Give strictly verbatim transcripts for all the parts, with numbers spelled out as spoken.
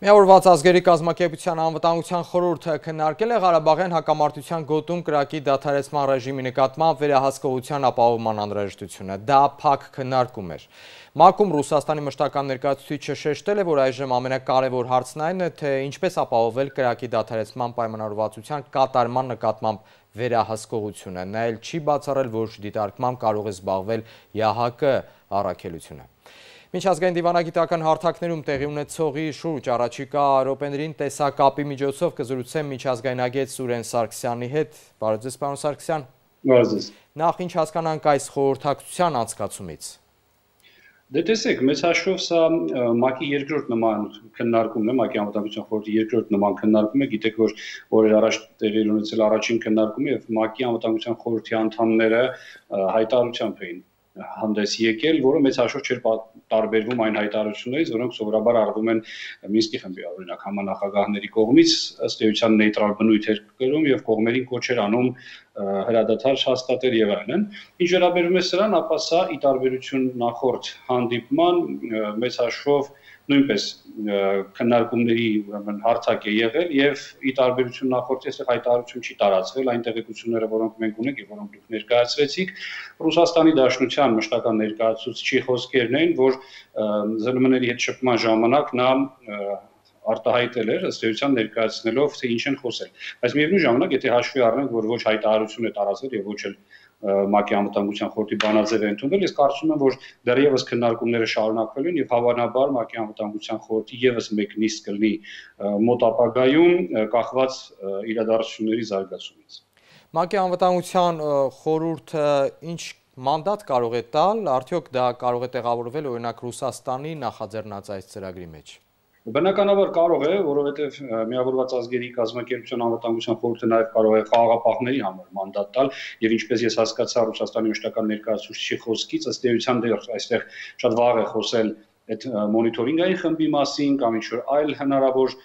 Միավորված ազգերի կազմակերպության անվտանգության խորհուրդը քննարկել է Ղարաբաղյան հակամարտության գոտում կրակի դադարեցման ռեժիմի նկատմամբ վերահսկողության ապահովման անհրաժեշտությունը։ Դա փակ քննարկում էր։ ՄԱԿ-ում Ռուսաստանի մշտական ներկայացուցիչը շեշտել է, որ այժմ ամենակարևոր հարցն այն է, թե ինչպես ապահովել կրակի դադարեցման պայմանավորվածության կատարման նկատմամբ վերահսկողությունը։ Նա էլ չի բացառել, որ դիտարկմամբ կարող է զբաղվել ԵԱՀԿ առաքելությունը։ Միջազգային դիվանագիտական հարթակներում տեղի ունեցողի շուրջ առաջիկա րոպեներին տեսակապի միջոցով կզրուցեմ միջազգայնագետ Սուրեն Սարգսյանի հետ։ Բարև ձեզ, պարոն Սարգսյան։ Բարև ձեզ։ Նախ ինչ հասկանանք այս խորհրդակցության անցկացումից։ Դե տեսեք, մեծ հաշվով սա ՄԱԿ-ի երկրորդ նման քննարկումն է, ՄԱԿ-ի անվտանգության խորհրդի երկրորդ նման քննարկում է։ Գիտեք, որ օրեր առաջ տեղի ունեցել առաջին քննարկումը եւ ՄԱԿ-ի անվտանգության խորհրդի անդամները հայտարարությամբ էին հանդես եկել, որը մեծ հաշվով չէր տարբերվում այն հայտարարություններից, որոնք սովորաբար արվում են Մինսկի խմբի օրինակ համանախագահների կողմից, ըստ էության նեյտրալ բնույթ էր կրում եւ կողմերին կոչ էր անում հրադադար հաստատել եւ այլն։ Ինչ վերաբերում է սրան, ապա սա ի տարբերություն նախորդ հանդիպման մեծ հաշվով նույնպես քննարկումների ուրեմն հարթակ է եղել եւ ի տարբերություն նախորդ այստեղ հայտարարություն չի տարածվել այն տեղեկությունները, որոնք մենք ունենք եւ որոնք դուք ներկայացրեցիք։ Ռուսաստանի Դաշնության մշտական ներկայացուցիչի խոսքերն են, որ ԶԼՄ-ների հետ շփման ժամանակ նա արտահայտել էր ըստ էության ներկայացնելով թե ինչ են խոսել։ Բայց միևնույն ժամանակ, եթե հաշվի առնենք, որ ոչ հայտարարություն է տարածվել եւ ոչ էլ ՄԱԿ-ի անվտանգության խորհրդի բանաձև է ընդունվել, ես կարծում եմ, որ դեռևս քննարկումները շարունակվելու են եւ հավանաբար ՄԱԿ-ի անվտանգության խորհրդի եւս մեկ նիստ կլինի մոտ ապագայում կախված իրադարձությունների զարգացումից։ ՄԱԿ-ի անվտանգության խորհուրդը ինչ մանդատ կարող է տալ, արդյոք դա կարող է տեղավորվել օրինակ Ռուսաստանի նախաձեռնած այս ծրագրի մեջ։ Բնականաբար կարող է, որովհետև Միավորված ազգերի կազմակերպության անվտանգության խորհուրդը նաև կարող է խաղաղապահների համար մանդատ տալ եւ ինչպես ես հասկացա Ռուսաստանի մշտական ներկայացուցիչի խոսքից, ըստ էության դեռ այստեղ շատ վաղ է խոսել այդ մոնիտորինգային խմբի մասին կամ ինչ որ այլ հնարավոր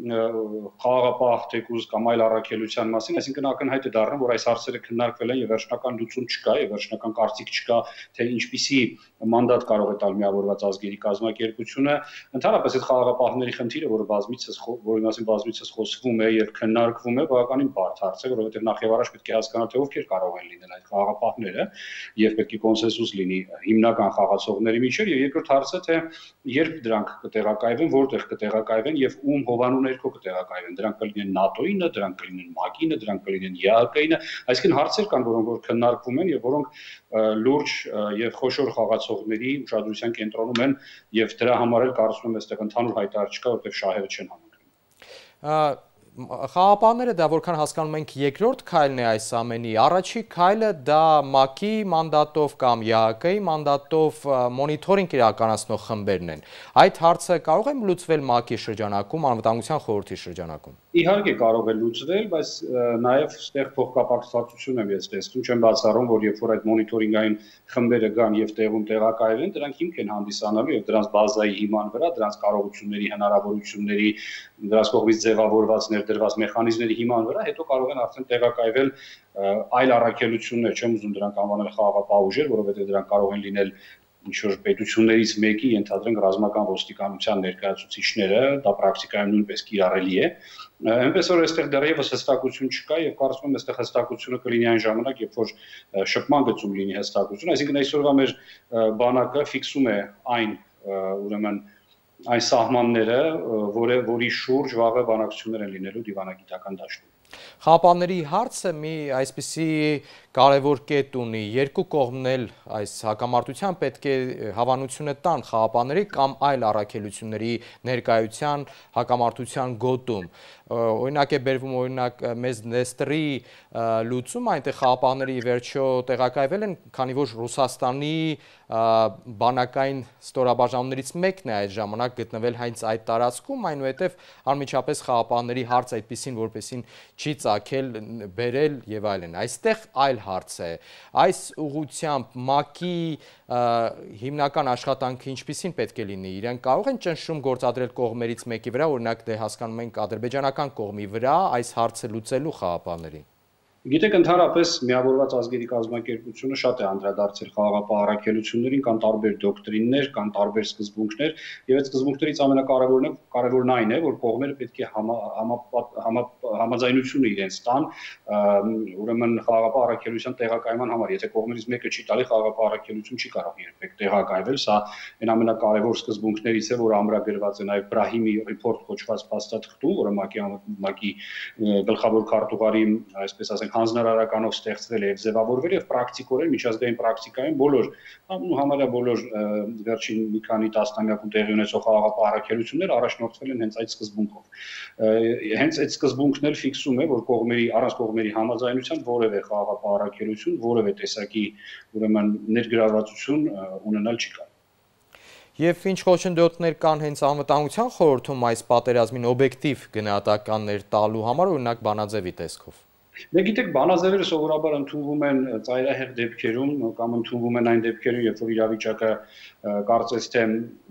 խաղաղապահ թեկուզ կամ այլ առաքելության մասին, այսինքն ակնհայտ է դառնում, որ այս հարցերը քննարկվել են եւ վերջնական լուծում չկա եւ վերջնական կարծիք չկա, թե ինչպիսի մանդատ կարող է տալ Միավորված ազգերի կազմակերպությունը։ Ընդհանրապես այդ խաղաղապահների խնդիրը, որը բազմիցս որի մասին բազմիցս խոսվում է եւ քննարկվում է, բավականին բարդ հարց է, որովհետեւ նախ եւ առաջ պետք է հասկանալ, թե ովքեր կարող են լինել այդ խաղաղապահները եւ պետք է կոնսենսուս լինի հիմնական խաղացողների միջեւ եւ երկրորդ հարցը, թե երբ դրանք կտեղակայվեն, որտեղ կտեղակայվեն եւ ում հովանու ներքո կտեղակայվեն։ Դրանք կլինեն ՆԱՏՕ-ինը, դրանք կլինեն ՄԱԿ-ինը, դրանք կլինեն ԵԱՀԿ-ինը, այսինքն հարցեր կան, որոնք որ քննարկվում են եւ որոնք լուրջ եւ խոշոր խաղացողների ուշադրության կենտրոնում են եւ դրա համար էլ կարծում եմ այստեղ ընդհանուր հայտարար չկա, որտեղ շահերը չեն համընկնում։ Խաղաղապահները դա որքան հասկանում ենք երկրորդ քայլն է այս ամենի, առաջի քայլը դա ՄԱԿ-ի մանդատով կամ ԵԱՀԿ-ի մանդատով մոնիթորինգ իրականացնող խմբերն են։ Այդ հարցը կարող է լուծվել ՄԱԿ-ի շրջանակում, անվտանգության խորհրդի շրջանակում։ Իհարկե կարող է լուծվել, բայց նաև այստեղ փոխկապակցվածություն եմ ես տեսնում, չեմ բացառում, որ երբ որ այդ մոնիթորինգային խմբերը գան եւ տեղում տեղակայվեն, դրանք հիմք են հանդիսանալու եւ դրանց բազայի հիման վրա, դրանց կարողությունների, հնարավորությունների, դրանց կողմից ձևավորված ներդրված մեխանիզմների հիման վրա, հետո կարող են արդեն տեղակայվել այլ առաքելություններ, չեմ ուզում դրանք անվանել խաղաղապահ ուժեր, որովհետեւ դրանք կարող են լինել ինչ-որ պետություններից մեկի, ենթադրենք ռազմական ոստիկանության ներկայացուցիչները, դա պրակտիկայում նույնպես կիրառելի է։ Այնպես որ այստեղ դեռևս հստակություն չկա եւ կարծում եմ այստեղ հստակությունը կլինի այն ժամանակ, երբ որ շփման գծում լինի հստակություն, այսինքն այսօրվա մեր բանակը ֆիքսում է այն ուրեմն այն սահմանները, որը որի շուրջ վաղը բանակցություններ են լինելու դիվանագիտական դաշտում։ Խաղաղապահների հարցը մի այսպիսի կարևոր կետ ունի, երկու կողմն էլ այս հակամարտության պետք է հավանությունը տան խաղաղապահների կամ այլ առաքելությունների ներկայության հակամարտության գոտում։ Օրինակ է բերվում օրինակ մեծ Դնեստրի լուծում, այնտեղ խաղաղապահների վերջո տեղակայվել են, քանի որ Ռուսաստանի բանակային ստորաբաժանումներից մեկն է այդ ժամանակ գտնվել հենց այդ տարածքում, այնուհետև անմիջապես խաղաղապահների հարց այդպիսին, որպեսին չի ծագել, բերել եւ այլն։ Այստեղ այլ հարց է։ Այս ուղղությամբ ՄԱԿ-ի հիմնական աշխատանքը ինչպիսին պետք է լինի։ Իրենք կարող են ճնշում գործադրել կողմերից մեկի վրա, օրինակ դե հասկանում ենք ադրբեջանական կողմի վրա այս հարցը լուծելու խաղաղապահների։ Գիտեք, ընդհանրապես միավորված ազգերի կազմակերպությունը շատ է անդրադարձել խաղաղապահ առաքելություններին, կան տարբեր դոկտրիններ, կան տարբեր սկզբունքներ, եւ այդ սկզբունքներից ամենակարևորն է, կարևորն այն է, որ կողմերը պետք է համա, համա, համա, համաձայնությունը իրենց տան, ուրեմն խաղաղապահ առաքելության տեղակայման համար, եթե կողմերից մեկը չի տալի, խաղաղապահ առաքելություն չի կարող երբեք տեղակայվել, սա այն ամենակարևոր սկզբունքներից է, որ ամրագրված է նաեւ Brahimi report կոչված փաստաթղթում, որը ՄԱԿ-ի գլխավոր քարտուղարի, այսպես ասենք, հանձնարարականով ստեղծվել է եւ ձևավորվել եւ պրակտիկորեն միջազգային պրակտիկայում բոլոր համարյա բոլոր վերջին մի քանի տասնամյակում տեղի ունեցող խաղաղապահ առաքելությունները առաջնորդվել են հենց այդ սկզբունքով։ Հենց այդ սկզբունքն էլ ֆիքսում է, որ կողմերի առանց կողմերի համաձայնության որևէ խաղաղապահ առաքելություն, որևէ տեսակի ուրեմն ներգրավվածություն ունենալ չի կարող։ Եվ ինչ խոչընդոտներ կան հենց անվտանգության խորհրդում այս պատերազմին օբյեկտիվ գնահատականներ տալու համար, օրինակ բանաձևի տեսքով։ Դե գիտեք, բանաձևերը սովորաբար ընդունվում են ծայրահեղ դեպքերում կամ ընդունվում են այն դեպքերում, երբ որ իրավիճակը կարծես թե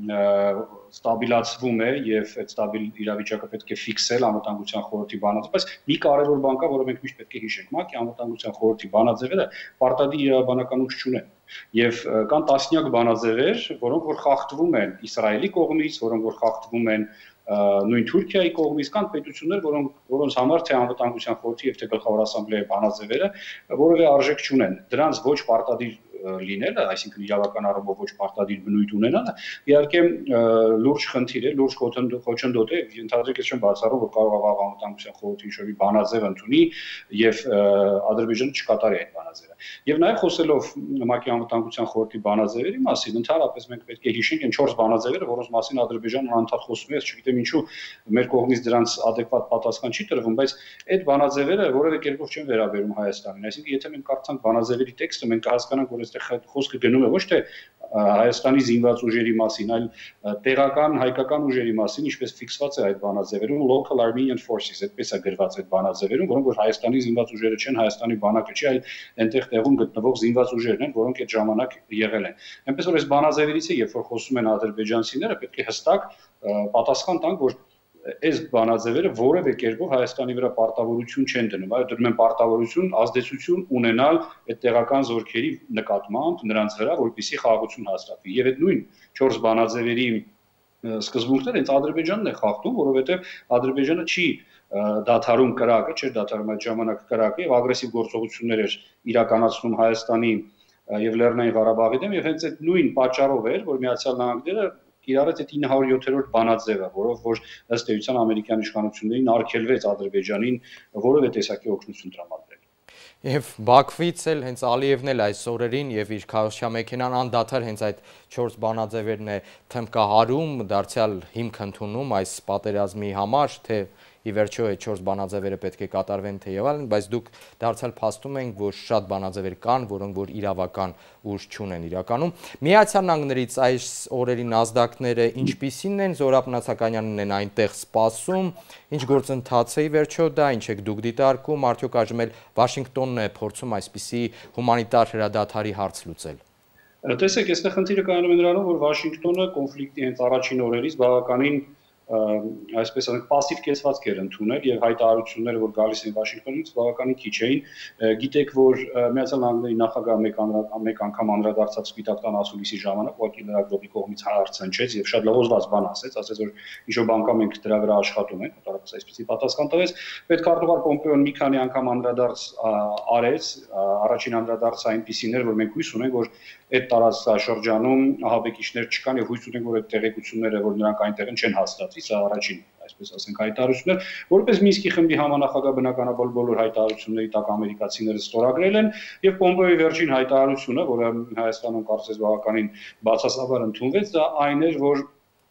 ստաբիլացվում է եւ այդ ստաբիլ իրավիճակը պետք է ֆիքսել անվտանգության խորհրդի բանաձև, բայց մի կարևոր բան կա, որը մենք միշտ պետք է հիշենք, ՄԱԿ-ի անվտանգության խորհրդի բանաձևերը պարտադիր իրավաբանական ուժ չունեն։ Եվ կան տասնյակ բանաձևեր, որոնք որ խախտվում են Իսրայելի կողմից, որոնք որ խախտվում են նույն Թուրքիայի կողմից, կան պետություններ, որոնք որոնց համար թե անվտանգության խորհրդի եւ թե գլխավոր ասամբլեայի բանաձևերը որևէ արժեք չունեն։ Դրանց ոչ պարտադիր լինելը, այսինքն իրավական առումով ոչ պարտադիր բնույթ ունենալը, իհարկե լուրջ խնդիր է, լուրջ խոչընդոտ է, ենթադրեք ես չեմ բացառում, որ կարող է անվտանգության խորհուրդը ինչ-որ բանաձև ընդունի եւ Ադրբեջանը չկատարի այդ բանաձևը։ Եվ նաեւ խոսելով ՄԱԿ-ի անվտանգության խորհրդի բանաձևերի մասին, ընդհանրապես մենք պետք է հիշենք այն չորս բանաձևերը, որոնց մասին Ադրբեջանը անընդհատ խոսում է, ես չգիտեմ ինչու մեր կողմից դրանց adekvat պատասխան չի տրվում, բայց այդ բանաձևերը որևէ կերպով չեն վերաբերում Հայաստանին։ Այսինքն, եթե մենք կարդանք բանաձևերի տեքստը, մենք կհասկանանք, որ այստեղ խոսքը գնում է ոչ թե Հայաստանի զինված ուժերի մասին, այլ տեղական հայկական ուժերի մասին, ինչպես ֆիքսված է այդ բանաձևերում, local Armenian forces, այդպես է գրված այդ բանաձևերում, որոնք որ Հայաստանի զինված ուժերը չեն, Հայաստանի բանակը չի, այլ այնտեղ տեղում գտնվող զինված ուժերն են, որոնք այդ ժամանակ եղել են։ Այնպես որ այս բանաձևերից է, երբ որ խոսում են ադրբեջանցիները, պետք է հստակ պատասխան տանք, որ այս բանաձևերը որևէ կերպով Հայաստանի վրա պարտավորություն չեն դնում, այլ դնում են պարտավորություն ազդեցություն ունենալ այդ տեղական զորքերի նկատմամբ նրանց վրա, որպեսզի խաղաղություն հաստատվի։ Եվ այդ նույն չորս բանաձևերի սկզբունքները հենց Ադրբեջանն է խախտում, որովհետև Ադրբեջանը չի դադարում կրակը, չէր դադարում այդ ժամանակ կրակը եւ ագրեսիվ գործողություններ էր իրականացնում Հայաստանի եւ Լեռնային Ղարաբաղի դեմ, եւ հենց այդ նույն պատճառով էր, որ Միացյալ Նահանգները իրարից այդ ինը հարյուր յոթերորդ բանաձևը, որով որ ըստ էության ամերիկյան իշխանություններին արգելվեց Ադրբեջանին որևէ տեսակի օգնություն տրամադրել։ Եվ Բաքվից էլ հենց Ալիևն էլ այս օրերին եւ իր քարոզչամեքենան անդադար հենց այդ չորս բանաձևերն է թմկահարում, դարձյալ հիմք ընդունում այս պատերազմի համար, թե ի վերջո այդ չորս բանաձևերը պետք է կատարվեն թե եւ այլն, բայց դուք դարձյալ փաստում եք, որ շատ բանաձևեր կան, որոնք որ իրավական ուժ չունեն իրականում։ Միացյալ Նահանգներից այս օրերին ազդակները ինչպիսին են, Զորապ Նացականյանն են այնտեղ սպասում, ինչ գործընթաց է ի վերջո դա, ինչ եք դուք դիտարկում, արդյոք այժմ էլ Վաշինգտոնն է փորձում այսպիսի հումանիտար հրադադարի հարց լուծել։ Տեսեք, այստեղ խնդիրը կայանում է նրանում, որ Վաշինգտոնը կոնֆլիկտի հենց առաջին օրերից բավականին այսպես ասենք пассив կեցվածք էր ընդունել եւ հայտարարությունները, որ գալիս են Վաշինգտոնից, բավականին քիչ էին։ Գիտեք, որ Միացյալ Նահանգների նախագահը մեկ մեկ անգամ անդրադարձավ Սպիտակ տան ասուլիսի ժամանակ, ուղղակի լրագրողի կողմից հարց հնչեց եւ շատ լողոզված բան ասեց, ասեց, որ ինչ-որ բանկա մենք դրա վրա աշխատում ենք, հատկապես այսպեսի պատասխան տվեց։ Պետքարտուղար Պոմպեոն մի քանի անգամ անդրադարձ արեց, առաջին անդրադարձը այնպիսին էր, որ մենք հույս ունենք, որ այդ տարածաշրջանում ահաբեկիչներ չկան եւ հույս ունենք, որ այդ տեղեկությունները, որ նրանք այնտեղ են, չեն հաստատվի, սա առաջին, այսպես ասենք, հայտարարություններ, որպես Մինսկի խմբի համանախագահ բնականաբար բոլոր հայտարարությունների տակ ամերիկացիները ստորագրել են եւ Պոմպեոյի վերջին հայտարարությունը, որը Հայաստանում կարծես բավականին բացասաբար ընդունվեց, դա այն էր, որ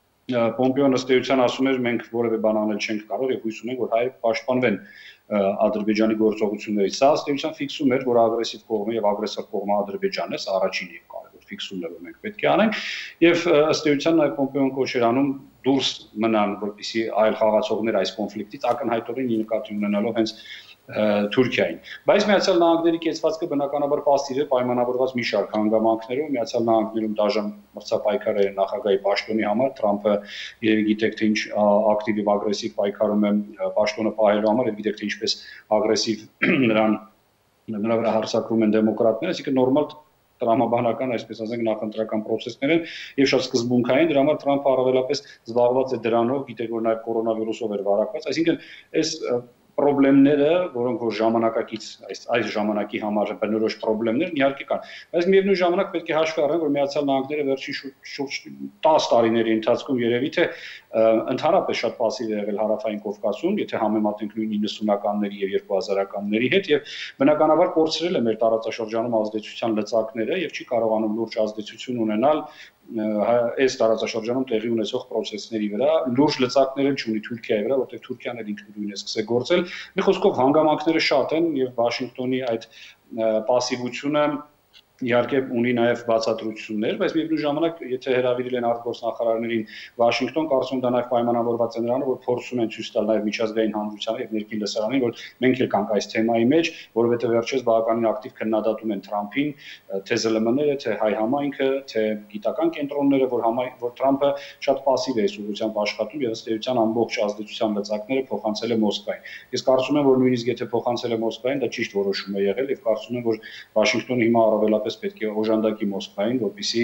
Պոմպեոն ըստ էության ասում էր, մենք որևէ բան անել չենք կարող եւ հույս ունենք, որ հայերը պաշտպանվեն Ադրբեջանի գործողություններից։ Սա ըստ էության ֆիքսում էր, որ ագրեսիվ կողմը եւ ագրեսոր կողմը Ադրբեջանն է, սա առաջին եւ կարևոր ֆիքսումն է, որ մենք պետք է անենք։ Եվ ըստ էության նաեւ Պոմպեոն կոչ էր անում դուրս մնան, որպեսզի այլ խաղացողներ այս կոնֆլիկտից ակնհայտորեն նկատի ունենալով հենց Թուրքիային։ Բայց Միացյալ Նահանգների կեցվածքը բնականաբար պասիվ է պայմանավորված մի շարք հանգամանքներով, Միացյալ Նահանգներում դաժան մրցապայքար է նախագահի պաշտոնի համար, Թրամփը երևի գիտեք թե ինչ ակտիվ եւ ագրեսիվ պայքարում է պաշտոնը պահելու համար, եւ գիտեք թե ինչպես ագրեսիվ նրան նրա վրա հարձակվում են դեմոկրատները, այսինքն նորմալ տրամաբանական, այսպես ասենք, նախընտրական process-ներ են եւ շատ սկզբունքային, դրա համար Թրամփը առավելապես զբաղված է դրանով, գիտեք որ նաեւ կորոնավիրուսով էր վարակված, այսինքն այս պրոբլեմները, որոնք որ ժամանակակից այս այս ժամանակի համար բնորոշ պրոբլեմներ իհարկե կան, բայց միևնույն ժամանակ պետք է հաշվի առնենք, որ Միացյալ Նահանգները վերջին շուրջ տասը տարիների ընթացքում երևի թե ընդհանրապես շատ պասիվ է եղել Հարավային Կովկասում, եթե համեմատենք նույն իննսունականների եւ երկու հազարականների հետ եւ բնականաբար կորցրել է մեր տարածաշրջանում ազդեցության լծակները եւ չի կարողանում լուրջ ազդեցություն ունենալ այս տարածաշրջանում տեղի ունեցող process-ների վրա, լուրջ լծակներ չունի Թուրքիայի վրա, որտեղ Թուրքիան էլ ինքնուրույն է սկսել գործել։ Մի խոսքով հանգամանքները շատ են եւ Վաշինգտոնի այդ պասիվությունը իհարկե ունի նաև բացատրություններ, բայց միևնույն ժամանակ, եթե հրավիրել են արտգործնախարարներին Վաշինգտոն, կարծում եմ դա նաև պայմանավորված է նրանով, որ փորձում են ցույց տալ նաև միջազգային հանրությանը եւ ներքին լսարանին, որ մենք էլ կանք այս թեմայի մեջ, որովհետեւ վերջերս բավականին ակտիվ քննադատում են Թրամփին, թե զը լը էմ-ները, թե հայ համայնքը, թե գիտական կենտրոնները, որ համայն որ Թրամփը շատ պասիվ է այս ուղղությամբ աշխատում եւ ըստ էության ամբողջ ազդեցության լծակները փոխանցել է Մոսկվային։ Ես կարծում եմ, որ նույնիսկ եթե փոխանցել է Մոսկվային, դա ճիշտ որոշում է եղել եւ կարծում եմ, որ Վաշինգտոնը հիմա առավելապես պետք է օժանդակի Մոսկվային, որպեսզի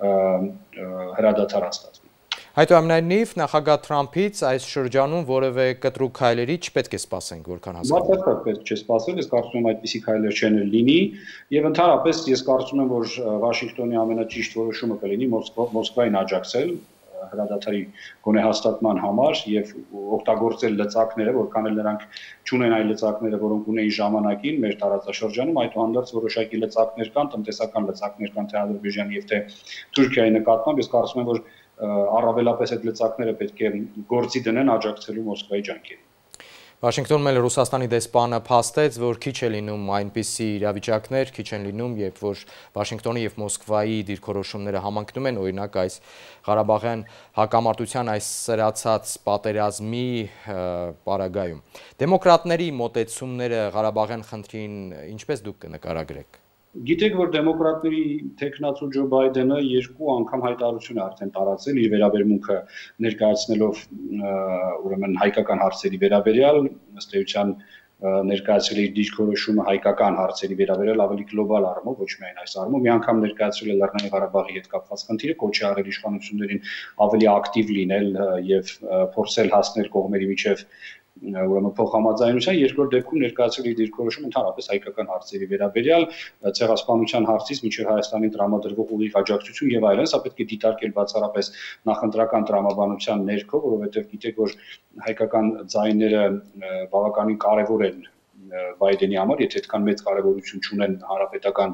հրադադար հաստատվի։ Այդուամենայնիվ նախագահ Թրամփից այս շրջանում որևէ կտրուկ քայլերի չպետք է սպասենք, որքան հասկանալի։ Բացարձակ պետք չէ սպասել, ես կարծում եմ այդպիսի քայլեր չեն լինի եւ ընդհանրապես ես կարծում եմ, որ Վաշինգտոնի ամենաճիշտ որոշումը կլինի Մոսկվային աջակցել հրադադարի գոնե հաստատման համար եւ օգտագործել լծակները, որքան էլ նրանք չունեն այլ լծակները, որոնք ունեին ժամանակին մեր տարածաշրջանում, այդուհանդերձ որոշակի լծակներ կան, տնտեսական լծակներ կան թե Ադրբեջանի եւ թե Թուրքիայի նկատմամբ, ես կարծում եմ, որ առավելապես այդ լծակները պետք է գործի դնեն աջակցելու Մոսկվայի ջանքերին։ Վաշինգտոնում էլ Ռուսաստանի դեսպանը փաստեց, որ քիչ է լինում այնպիսի իրավիճակներ, քիչ են լինում, երբ որ Վաշինգտոնի եւ Մոսկվայի դիրքորոշումները համընկնում են, օրինակ այս Ղարաբաղյան հակամարտության այս սրացած պատերազմի պարագայում։ Դեմոկրատների մոտեցումները Ղարաբաղյան խնդրին ինչպես դուք կնկարագրեք։ Գիտեք, որ դեմոկրատների տեխնացու Ջո Բայդենը երկու անգամ հայտարարություն է արդեն տարածել իր վերաբերմունքը ներկայացնելով ուրեմն հայկական հարցերի վերաբերյալ, ըստ էության ներկայացրել իր դիրքորոշումը հայկական հարցերի վերաբերյալ ավելի գլոբալ առումով, ոչ միայն այս առումով, մի անգամ ներկայացրել է Լեռնային Ղարաբաղի հետ կապված խնդիրը, կոչ է արել իշխանություններին ավելի ակտիվ լինել եւ փորձել հասնել կողմերի միջև ուրեմն փոխհամաձայնության, երկրորդ դեպքում ներկայացրել իր դիրքորոշումը ընդհանրապես հայկական հարցերի վերաբերյալ, ցեղասպանության հարցից մինչև Հայաստանի տրամադրվող ուղիղ աջակցություն եւ այլն, սա պետք է դիտարկել բացառապես նախընտրական տրամաբանության ներքո, որովհետեւ գիտեք, որ հայկական ձայները բավականին կարեւոր են Բայդենի համար, եթե այդքան մեծ կարևորություն չունեն հանրապետական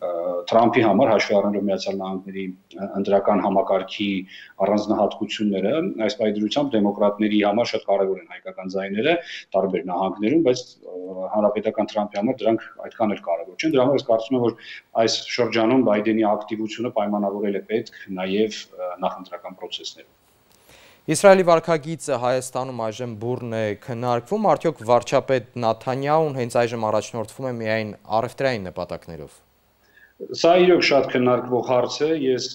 Թրամփի համար, հաշվի առնելով Միացյալ Նահանգների ընտրական համակարգի առանձնահատկությունները, այս պայմանությամբ դեմոկրատների համար շատ կարևոր են հայկական ձայները տարբեր նահանգներում, բայց հանրապետական Թրամփի համար դրանք այդքան էլ կարևոր չեն։ Դրա համար ես կարծում եմ, որ այս շրջանում Բայդենի ակտիվությունը պայմանավորել է պետք նաև նախընտրական process-ներով։ Իսրայելի վարքագիծը Հայաստանում այժմ բուռն է քննարկվում, արդյոք վարչապետ Նաթանյահուն հենց այժմ առաջնորդվում է միայն առևտրային նպատակներով։ Սա իրոք շատ քննարկվող հարց է, ես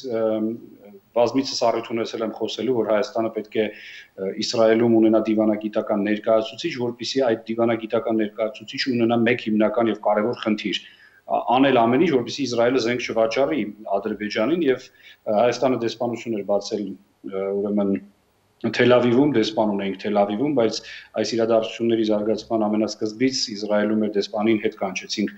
բազմիցս առիթ ունեցել եմ խոսելու, որ Հայաստանը պետք է Իսրայելում ունենա դիվանագիտական ներկայացուցիչ, որպեսզի այդ դիվանագիտական ներկայացուցիչը ունենա մեկ հիմնական եւ կարեւոր խնդիր անել ամեն ինչ, որպեսզի Իսրայելը զենք չվաճառի Ադրբեջանին եւ Հայաստանը դեսպանություն էր բացել ուրեմն Թել Ավիվում, դեսպան ունեինք Թել Ավիվում, բայց այս իրադարձությունների զարգացման ամենասկզբից Իսրայելում մեր դեսպանին հետ կանչեցինք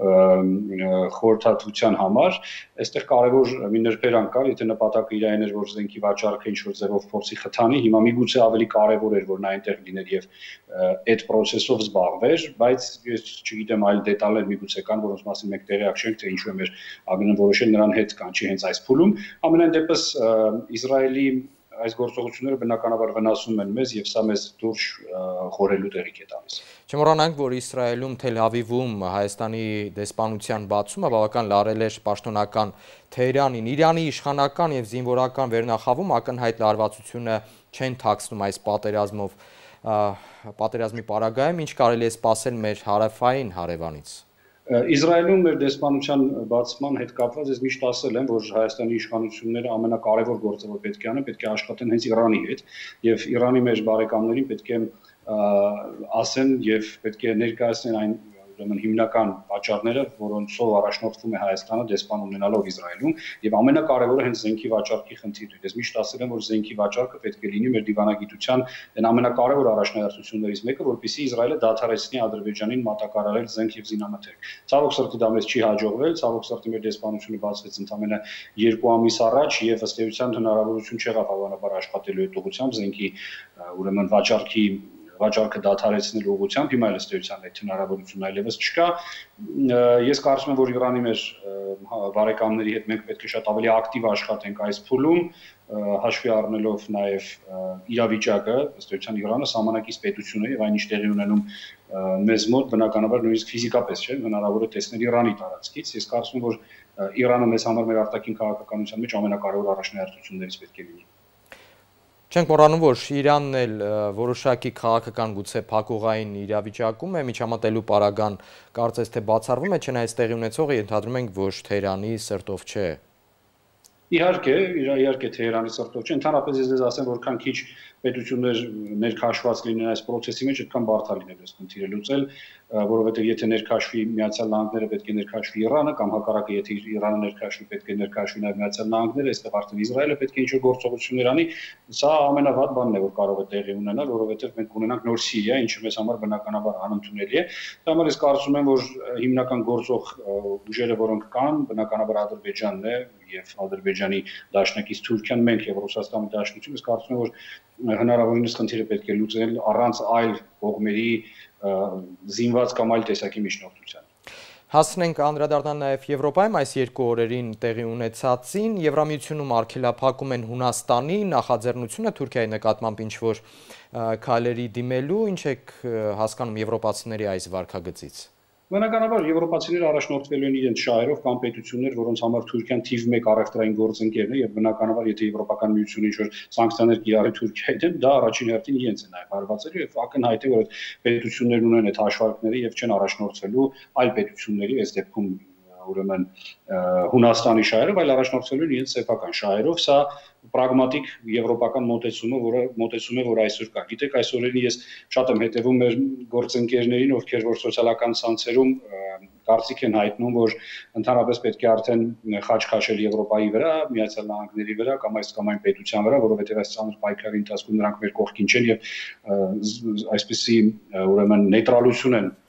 խորհրդատվության համար, այստեղ կարևոր մի նրբերանգ կար, եթե նպատակը իրային էր, որ զենքի վաճառքը ինչ-որ ձևով փորձի խթանի, հիմա միգուցե ավելի կարևոր էր, որ նա այնտեղ լիներ եւ այդ process-ով զբաղվեր, բայց ես չգիտեմ այլ դետալներ միգուցե կան, որոնց մասին մենք տեղյակ չենք, թե ինչու է մեր ԱԳՆ որոշել նրան հետ կանչի հենց այս փուլում։ Ամենայն դեպս Իսրայելի այս գործողությունները բնականաբար վնասում են մեզ եւ սա մեզ դուրս խորելու տեղիք է տալիս։ Չմոռանանք, որ Իսրայելում Թել Ավիվում Հայաստանի դեսպանության բացումը բավական լարել էր պաշտոնական Թեհրանին, Իրանի իշխանական եւ զինվորական վերնախավում ակնհայտ լարվածությունը չեն թաքցնում այս պատերազմով, պատերազմի պարագայում, ինչ կարելի է սպասել մեր հարավային հարևանից։ Իսրայելում մեր դեսպանության բացման հետ կապված ես միշտ ասել եմ, որ Հայաստանի իշխանությունները ամենակարևոր գործը որ պետք է անեն, պետք է աշխատեն հենց Իրանի հետ եւ Իրանի մեր բարեկամներին պետք է ասեն եւ պետք է ներկայացնեն այն ուրեմն հիմնական պատճառները, որոնցով առաջնորդվում է Հայաստանը դեսպան ունենալով Իսրայելում, եւ ամենակարևորը հենց զենքի վաճառքի խնդիրն է։ Ես միշտ ասել եմ, որ զենքի վաճառքը պետք է լինի մեր դիվանագիտության այն ամենակարևոր առաջնահերթություններից մեկը, որպեսզի Իսրայելը դադարեցնի Ադրբեջանին մատակարարել զենք եւ զինամթերք։ Ցավոք սրտի դա մեզ չի հաջողվել, ցավոք սրտի մեր դեսպանությունը բացվեց ընդամենը երկու ամիս առաջ եւ ըստ էության հնարավորություն չեղավ հավանաբար աշխատելու այդ ուղղությամբ զենքի ուրեմն վաճառքի վաճառքը դադարեցնելու ուղղությամբ, հիմա ըստ էության այդ հնարավորությունն այլևս չկա։ Ես կարծում եմ, որ Իրանի մեր բարեկամների հետ մենք պետք է շատ ավելի ակտիվ աշխատենք այս փուլում, հաշվի առնելով նաև իրավիճակը, ըստ էության Իրանը սահմանակից պետություն է եւ այն ինչ տեղի ունենում մեզ մոտ բնականաբար նույնիսկ ֆիզիկապես չէ, հնարավոր է տեսնել Իրանի տարածքից։ Ես կարծում եմ, որ Իրանը մեզ համար մեր արտաքին քաղաքականության մեջ ամենակարևոր առաջնահերթություններից պետք է լինի։ Չենք մոռանում, որ Իրանն էլ որոշակի քաղաքական գուցե փակուղային իրավիճակում է, միջամտելու պարագան կարծես թե բացառվում է, չնայած տեղի ունեցողը ենթադրում ենք, որ Թեհրանի սրտով չէ։ Իհարկե, իհարկե Թեհրանի սրտով չէ, ընդհանրապես ես ասեմ, որքան քիչ պետություններ ներքաշված լինեն այս process-ի մեջ, այդքան բարդ է լինել այս խնդիրը լուծել, որովհետև եթե ներքաշվի Միացյալ Նահանգները, պետք է ներքաշվի Իրանը, կամ հակառակը, եթե Իրանը ներքաշվի, պետք է ներքաշվի նաև Միացյալ Նահանգները, այստեղ արդեն Իսրայելը պետք է ինչ-որ գործողություններ անի, սա ամենավատ բանն է, որ կարող է տեղի ունենալ, որովհետև մենք ունենանք նոր Սիրիա, ինչը մեզ համար բնականաբար անընդունելի է։ Դա համար ես կարծում եմ, որ հիմնական գործող ուժերը, որոնք կան, բնականաբար Ադրբեջանն է եւ Ադրբեջանի դաշնակից Թուրքիան, մենք եւ Ռուսաստանի դաշնությունը, ես կարծում եմ, որ հնարավորինս խնդիրը պետք է լուծել առանց այլ կողմերի զինված կամ այլ տեսակի միջնորդության։ Հասնենք անդրադառնալ նաև Եվրոպայում այս երկու օրերին տեղի ունեցածին, Եվրամիությունում արգելափակում են Հունաստանի նախաձեռնությունը Թուրքիայի նկատմամբ ինչ-որ քայլերի դիմելու, ինչ եք հասկանում եվրոպացիների այս վարքագծից։ Բնականաբար եվրոպացիները առաջնորդվելու են իրենց շահերով կամ պետություններ, որոնց համար Թուրքիան թիվ մեկ առևտրային գործընկերն է եւ բնականաբար եթե Եվրոպական միությունը ինչ-որ սանկցիաներ կիրառի Թուրքիայի դեմ, դա առաջին հերթին իրենց է նաեւ հարվածելու եւ ակնհայտ է, որ այդ պետություններն ունեն այդ հաշվարկները եւ չեն առաջնորդվելու այլ պետությունների, այս դեպքում ուրեմն Հունաստանի շահերով, այլ առաջնորդվելու են իրենց սեփական շահերով, սա պրագմատիկ եվրոպական մոտեցումը, որը մոտեցում է, որ այսօր կա։ Գիտեք, այսօրին ես շատ եմ հետևում մեր գործընկերներին, ովքեր որ սոցիալական ցանցերում կարծիք են հայտնում, որ ընդհանրապես պետք է արդեն խաչ քաշել Եվրոպայի վրա, Միացյալ Նահանգների վրա կամ այս կամ այն պետության վրա, որովհետև այս ցաներ պայքարի ընթացքում նրանք մեր կողքին չեն եւ այսպեսի ուրեմն նեյտրալություն են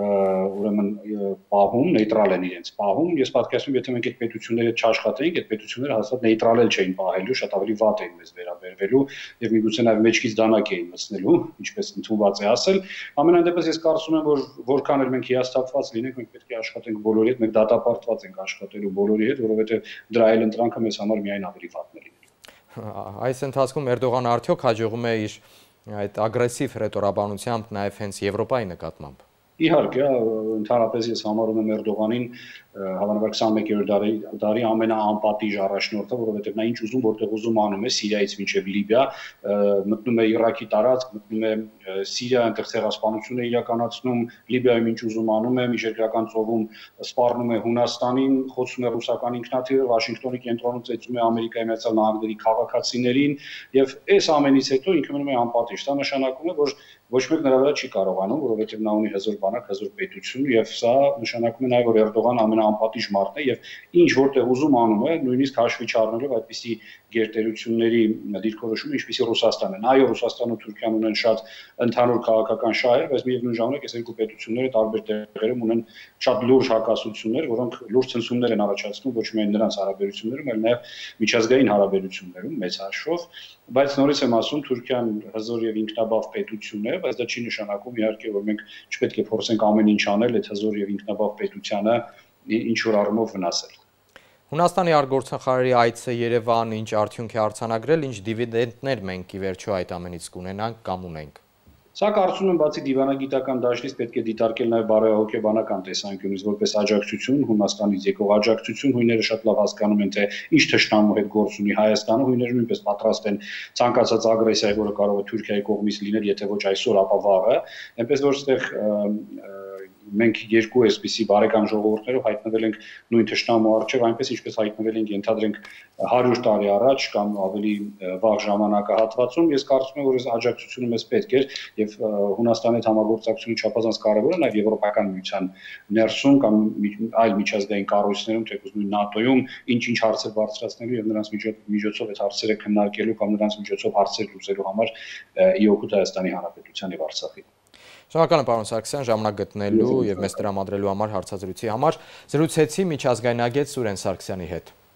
ուրեմն պահում, նեյտրալ են իրենց պահում։ Ես պատկերացնում եմ, եթե մենք այդ պետությունները չաշխատեինք, այդ պետությունները հաստատ նեյտրալ էլ չէին պահելու, շատ ավելի վատ էին մեզ վերաբերվելու եւ միգուցե նաեւ մեջքից դանակ էին մտցնելու, ինչպես ընդունված է ասել։ Ամենայն դեպս ես կարծում եմ, որ որքան էլ մենք հիասթափված լինենք, մենք պետք է աշխատենք բոլորի հետ, մենք դատապարտված ենք աշխատելու բոլորի հետ, որովհետեւ դրա այլ ընտրանքը մեզ համար միայն ավելի վատն է լինելու։ Այս ընթացքում Էրդողանը արդյոք հաջողում է իր այդ ագրեսիվ ռետորաբանությամբ նաեւ հենց Եվրոպայի նկատմամբ։ Իհարկե, ընդհանրապես ես համարում եմ Էրդողանին հավանաբար քսանմեկերորդ դարի դարի ամենաանպատիժ առաջնորդը, որովհետև նա ինչ ուզում, որտեղ ուզում անում է, Սիրիայից մինչև Լիբիա, մտնում է Իրաքի տարածք, մտնում է Սիրիա, այնտեղ ցեղասպանություն է իրականացնում, Լիբիայում ինչ ուզում անում է, միջերկրական ծովում սպառնում է Հունաստանին, խոցում է ռուսական ինքնաթիռը, Վաշինգտոնի կենտրոնում ծեծում է Ամերիկայի Միացյալ Նահանգների քաղաքացիներին, եւ այս ամենից հետո ինքը մնում է անպատիժ։ Դա նշանակում է, որ ոչ մեկ նրա վրա չի կարողանում, որովհետև նա ունի հզոր բանակ, հզոր պետություն, եւ սա նշանակում է նաեւ, որ Էրդողանը ամենաանպատիժ մարդն է եւ ինչ որտեղ ուզում անում է, նույնիսկ հաշվի չառնելով այդպիսի գերտերությունների դիրքորոշումը, ինչպիսի Ռուսաստանն է։ Այո, Ռուսաստանն ու Թուրքիան ունեն շատ ընդհանուր քաղաքական շահեր, բայց միևնույն ժամանակ այս երկու պետությունները տարբեր տեղերում ունեն շատ լուրջ հակասություններ, որոնք լուրջ ցնցումներ են առաջացնում ոչ միայն նրանց հարաբերություններում, այլ նաեւ միջազգային հարաբերություններում մեծ հաշվով, բայց նորից եմ ասում, Թուրքիան հզոր եւ ինքնաբավ պետություն է, բայց դա չի նշանակում իհարկե, որ մենք չպետք է փորձենք ամեն ինչ անել այդ հզոր եւ ինքնաբավ պետությանը ինչ որ առումով վնասել։ Հունաստանի արտգործնախարարի այցը Երևան ինչ արդյունք է արձանագրել, ինչ դիվիդենտներ մենք ի վերջո այդ ամենից կունենանք կամ ունենք։ Սա կարծում եմ բացի դիվանագիտական դաշտից պետք է դիտարկել նաև բարոյահոգեբանական տեսանկյունից որպես աջակցություն, Հունաստանից եկող աջակցություն, հույները շատ լավ հասկանում են, թե ինչ թշնամու հետ գործ ունի Հայաստանը, հույները նույնպես պատրաստ են ցանկացած ագրեսիայի, որը կարող է Թուրքիայի կողմից լինել, եթե ոչ այսօր, ապա վաղը, այնպես որ այստեղ մենք երկու այսպիսի բարեկամ ժողովուրդներով հայտնվել ենք նույն թշնամու առջև, այնպես ինչպես հայտնվել ենք ենթադրենք հարյուր տարի առաջ կամ ավելի վաղ ժամանակահատվածում, ես կարծում եմ, որ այս աջակցությունը մեզ պետք էր եւ Հունաստանի հետ համագործակցությունը չափազանց կարեւոր է նաեւ Եվրոպական միության ներսում կամ այլ միջազգային կառույցներում, թեկուզ նույն ՆԱՏՕ-ում ինչ-ինչ հարցեր բարձրացնելու եւ նրանց միջոցով այդ հարցերը քննարկելու կամ նրանց միջոցով հարցեր լուծելու համար ի օգուտ Հայաստանի Հանրապետության եւ Արցախի։ Շնորհակալ եմ պարոն Սարգսյան, ժամանակ գտնելու եւ մեզ տրամադրելու համար հարցազրույցի համար։ Զրուցեցի միջազգայնագետ Սուրեն Սարգսյանի հետ։